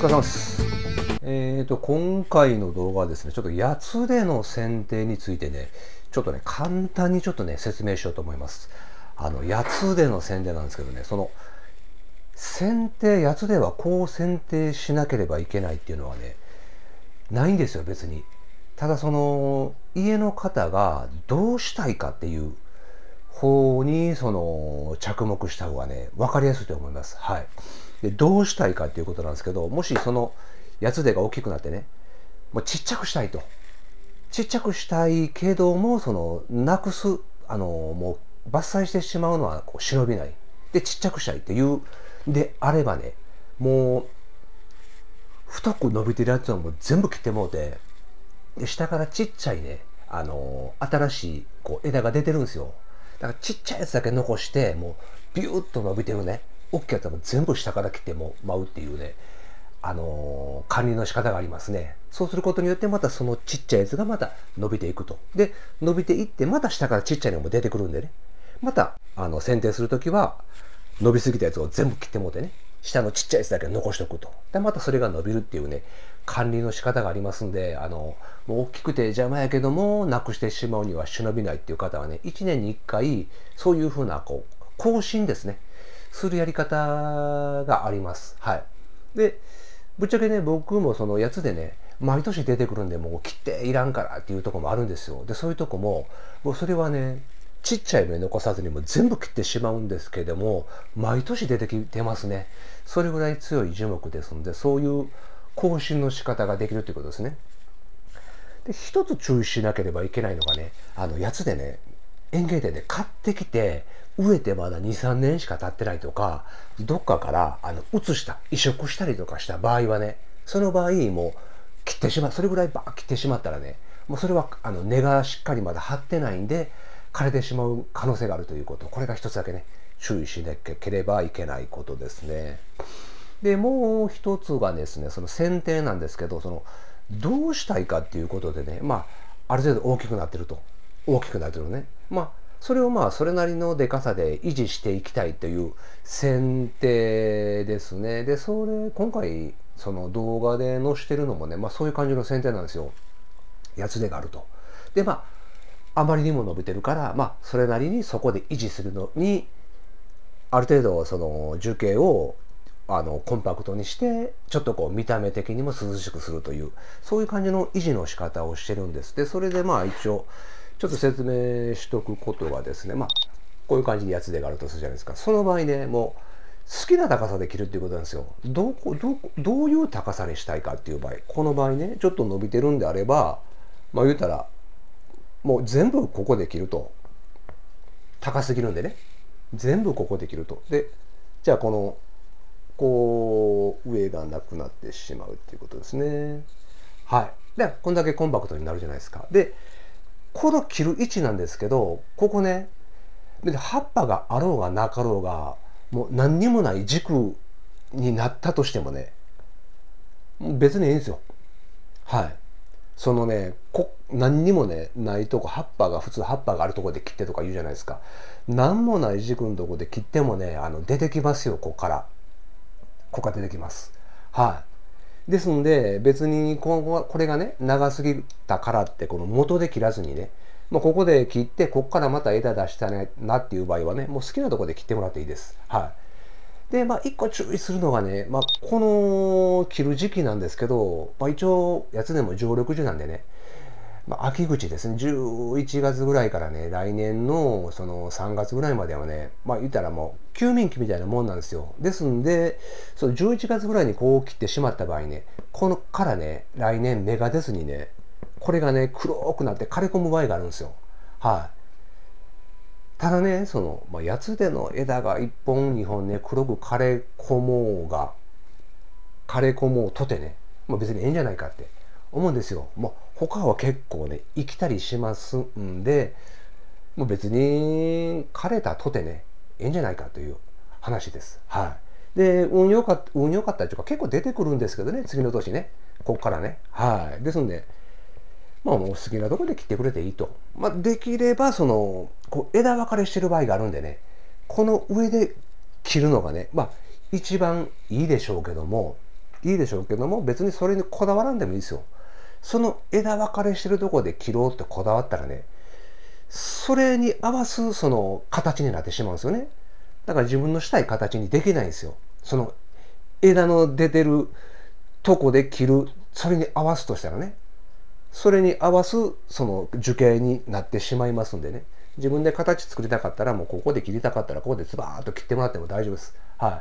疲れ様です。今回の動画はですね、ちょっと八つでの剪定についてね、ちょっとね、簡単にちょっとね、説明しようと思います。八つでの剪定なんですけどね、その、剪定、八つではこう剪定しなければいけないっていうのはね、ないんですよ、別に。ただその、家の方がどうしたいかっていう方に、着目した方がね、わかりやすいと思います。はい。で、どうしたいかっていうことなんですけど、もしその、八つ手が大きくなってね、もうちっちゃくしたいと。ちっちゃくしたいけども、なくす、もう伐採してしまうのはこう忍びない。で、ちっちゃくしたいっていう、であればね、もう、太く伸びてるやつはもう全部切ってもうて、で、下からちっちゃいね、新しいこう枝が出てるんですよ。だからちっちゃいやつだけ残して、もう、ビューッと伸びてるね、大きいやつはもう全部下から切っても舞うっていうね、管理の仕方がありますね。そうすることによってまたそのちっちゃいやつがまた伸びていくと。で、伸びていってまた下からちっちゃいのも出てくるんでね。また、剪定するときは伸びすぎたやつを全部切ってもうてね。下のちっちゃいやつだけ残しておくと。で、またそれが伸びるっていうね、管理の仕方がありますんで、もう大きくて邪魔やけども、なくしてしまうには忍びないっていう方はね、1年に1回、そういうふうな、こう、更新ですね。するやり方があります。はい。で、ぶっちゃけね、僕もそのやつでね、毎年出てくるんで、もう切っていらんからっていうとこもあるんですよ。で、そういうとこも、もうそれはね、ちっちゃい目残さずにもう全部切ってしまうんですけども、毎年出てきてますね。それぐらい強い樹木ですので、そういう更新の仕方ができるということですね。で、一つ注意しなければいけないのがね、やつでね、園芸店で買ってきて、植えてまだ2、3年しか経ってないとか、どっかから移した、移植したりとかした場合はね、その場合もう切ってしまう、それぐらいバー切ってしまったらね、もうそれは根がしっかりまだ張ってないんで、枯れてしまう可能性があるということ。これが一つだけね、注意しなければいけないことですね。で、もう一つがですね、その剪定なんですけど、どうしたいかっていうことでね、ある程度大きくなってると。大きくなってるのね。それをそれなりのでかさで維持していきたいという剪定ですね。で、今回、その動画で載してるのもね、そういう感じの剪定なんですよ。やつでがあると。で、あまりにも伸びてるから、それなりにそこで維持するのに、ある程度、その樹形をコンパクトにしてちょっとこう見た目的にも涼しくするというそういう感じの維持の仕方をしてるんです。でそれで一応ちょっと説明しとくことがですね、こういう感じでやつでがあるとするじゃないですか。その場合ね、もう好きな高さで切るっていうことなんですよ。どういう高さにしたいかっていう場合、この場合ねちょっと伸びてるんであれば言うたらもう全部ここで切ると高すぎるんでね、全部ここで切ると。でじゃあこう上がなくなってしまうっていうことですね。はい。でこんだけコンパクトになるじゃないですか。でこの切る位置なんですけど、ここね、で葉っぱがあろうがなかろうがもう何にもない軸になったとしてもね、別にいいんですよ。はい。そのね、何にもねないとこ、普通葉っぱがあるとこで切ってとか言うじゃないですか。何もない軸のとこで切ってもね、出てきますよ。ここから出てきます。はい。ですんで、別にこれがね、長すぎたからって、この元で切らずにね、ここで切って、ここからまた枝出したいなっていう場合はね、もう好きなところで切ってもらっていいです。はい。で、一個注意するのがね、この切る時期なんですけど、一応、やつでも常緑樹なんでね、秋口ですね、11月ぐらいからね、来年のその3月ぐらいまではね、言ったらもう休眠期みたいなもんなんですよ。ですんで、その11月ぐらいにこう切ってしまった場合ね、このからね、来年芽が出ずにね、これがね、黒くなって枯れ込む場合があるんですよ。はい。ただね、やつでの枝が1本2本ね、黒く枯れ込もうとてね、別にええんじゃないかって思うんですよ。他は結構ね、生きたりしますんで、もう別に枯れたとてね、ええんじゃないかという話です。はい。で、運良かったりとか結構出てくるんですけどね、次の年ね。こっからね。はい。ですんで、もう好きなところで切ってくれていいと。できれば、枝分かれしてる場合があるんでね、この上で切るのがね、一番いいでしょうけども、 いいでしょうけども、別にそれにこだわらんでもいいですよ。その枝分かれしてるところで切ろうってこだわったらね、それに合わすその形になってしまうんですよね。だから自分のしたい形にできないんですよ。その枝の出てるとこで切る、それに合わすとしたらね、それに合わすその樹形になってしまいますんでね、自分で形作りたかったらもうここで切りたかったらここでズバーッと切ってもらっても大丈夫です。はい。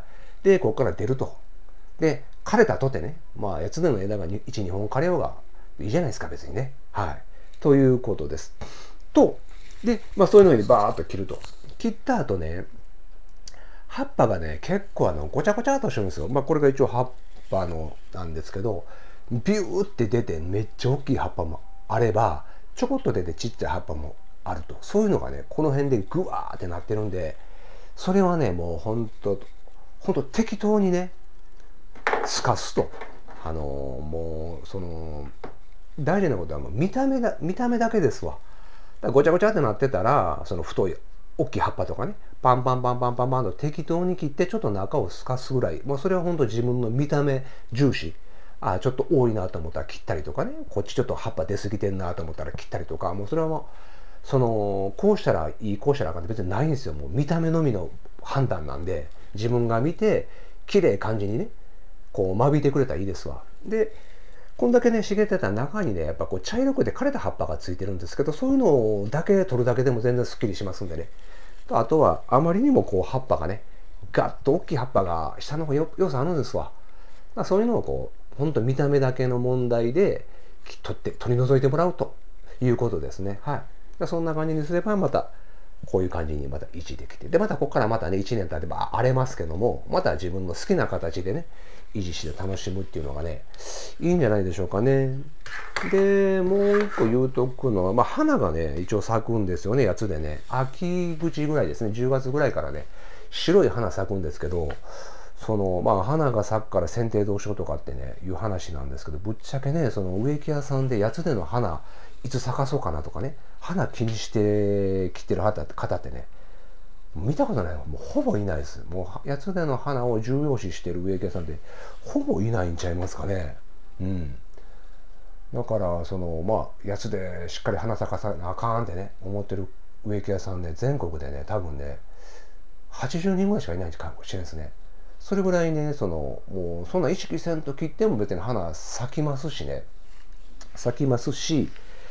で、ここから出ると。で、枯れたとてね、まあ、八つ根の枝が1、2本枯れようがいいじゃないですか、別にね。はい。ということです。と、で、まあ、そういうのにバーッと切ると。切った後ね、葉っぱがね、結構ごちゃごちゃっとしてるんですよ。まあ、これが一応葉っぱのなんですけど、ビューって出てめっちゃ大きい葉っぱもあれば、ちょこっと出てちっちゃい葉っぱもあると。そういうのがね、この辺でグワーってなってるんで、それはね、もうほんと適当にね、透かすと。もう、大事なことはもう見た目だけですわ。だからごちゃごちゃってなってたら、その太い、大きい葉っぱとかね、パンパンパンパンパンパンと適当に切って、ちょっと中を透かすぐらい。もうそれは本当自分の見た目重視。あ、ちょっと多いなと思ったら切ったりとかね、こっちちょっと葉っぱ出過ぎてんなと思ったら切ったりとか、もうそれはもう、こうしたらいい、こうしたらあかんって別にないんですよ。もう見た目のみの判断なんで、自分が見て、綺麗感じにね、こう間引いてくれたらいいですわ。で、こんだけね、茂ってた中にね、やっぱこう茶色くて枯れた葉っぱがついてるんですけど、そういうのだけ取るだけでも全然スッキリしますんでね。あとは、あまりにもこう葉っぱがね、ガッと大きい葉っぱが下の方良さあるんですわ。そういうのをこう、ほんと見た目だけの問題で取り除いてもらうということですね。はい。そんな感じにすればまた、こういう感じにまた維持できて。で、またここからまたね、1年経てば荒れますけども、また自分の好きな形でね、維持して楽しむっていうのがね、いいんじゃないでしょうかね。で、もう一個言うとくのは、まあ、花がね、一応咲くんですよね、やつでね。秋口ぐらいですね、10月ぐらいからね、白い花咲くんですけど、まあ、花が咲くから剪定どうしようとかってね、いう話なんですけど、ぶっちゃけね、植木屋さんでやつでの花、いつ咲かそうかなとかね、花気にして切ってる方ってね、見たことないのもうほぼいないです。もう、やつでの花を重要視してる植木屋さんって、ほぼいないんちゃいますかね。うん。だから、まあ、やつでしっかり花咲かさなあかんってね、思ってる植木屋さんで、全国でね、多分ね、80人ぐらいしかいないかもしれないですね。それぐらいね、もう、そんな意識せんと切っても別に花咲きますしね。咲きますし、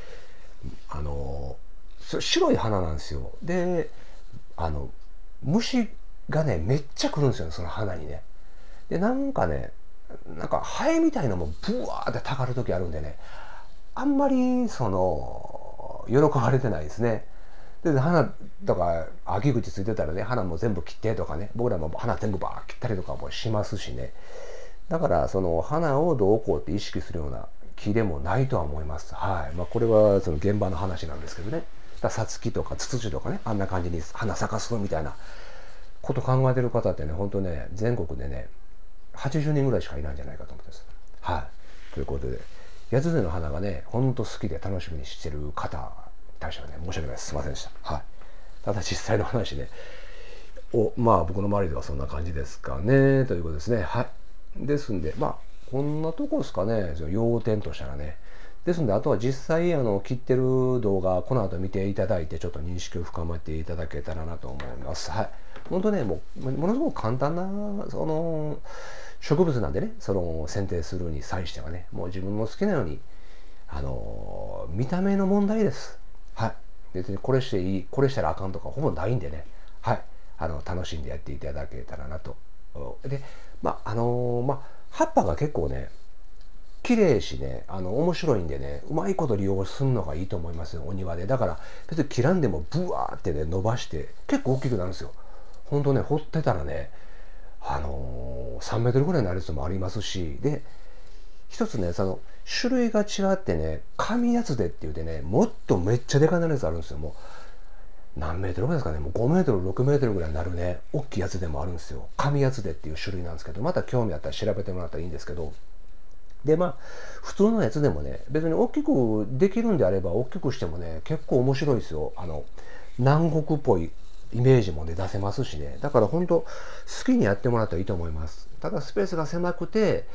白い花なんですよ。で、虫がね、めっちゃ来るんですよね、その花にね。で、なんかね、なんかハエみたいなのもブワーってたかる時あるんでね、あんまり、喜ばれてないですね。で、花とか、秋口ついてたらね、花も全部切ってとかね、僕らも花全部バー切ったりとかもしますしね。だから、花をどうこうって意識するような木でもないとは思います。はい。まあ、これは現場の話なんですけどね。さつきとかツツジとかね、あんな感じに花咲かすみたいなこと考えてる方ってね、本当ね、全国でね、80人ぐらいしかいないんじゃないかと思ってます。はい。ということで、八つ根の花がね、ほんと好きで楽しみにしてる方に対してはね、申し訳ないです。すいませんでした。はい。ただ実際の話ね、まあ僕の周りではそんな感じですかね、ということですね。はい。ですんで、まあ、こんなとこですかね、要点としたらね。ですんで、あとは実際、切ってる動画、この後見ていただいて、ちょっと認識を深めていただけたらなと思います。はい。本当ね、ものすごく簡単な、植物なんでね、剪定するに際してはね、もう自分の好きなように、見た目の問題です。はい。別にこれしていい、これしたらあかんとかほぼないんでね。はい。楽しんでやっていただけたらなと。で、まあ、葉っぱが結構ね、綺麗しね、面白いんでね、うまいこと利用するのがいいと思いますよ、お庭で。だから、別に切らんでもブワーってね、伸ばして、結構大きくなるんですよ。ほんとね、掘ってたらね、3メートルぐらいになるやつもありますし、で、一つね、種類が違ってね、紙やつでって言うてね、もっとめっちゃでかなるやつあるんですよ。もう、何メートルぐらいですかね、もう5メートル、6メートルぐらいになるね、大きいやつでもあるんですよ。紙やつでっていう種類なんですけど、また興味あったら調べてもらったらいいんですけど、で、まあ、普通のやつでもね、別に大きくできるんであれば、大きくしてもね、結構面白いですよ。南国っぽいイメージもね、出せますしね。だから本当好きにやってもらったらいいと思います。ただスペースが狭くて、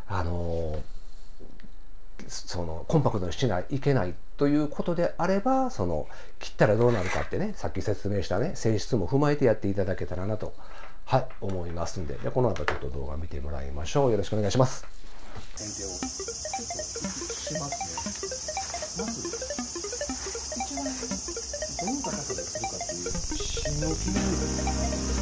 そのコンパクトにしないといけないということであれば、その切ったらどうなるかってね、さっき説明したね性質も踏まえてやっていただけたらなと、はい、思いますんで、この後ちょっと動画見てもらいましょう。よろしくお願いします。剪定をしますね。まず一番どの高さでするかっていう芯の決めるですね。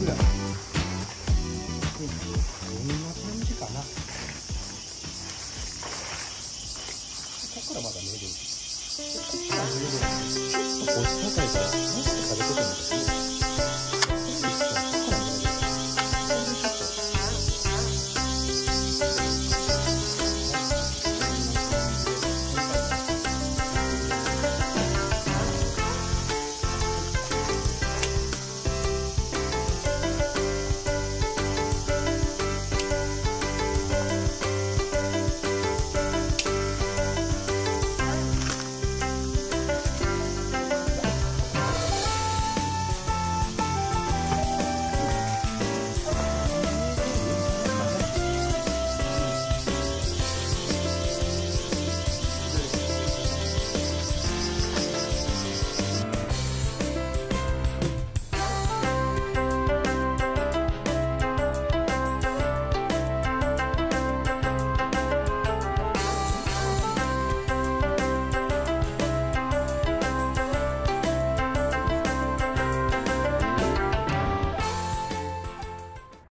ら。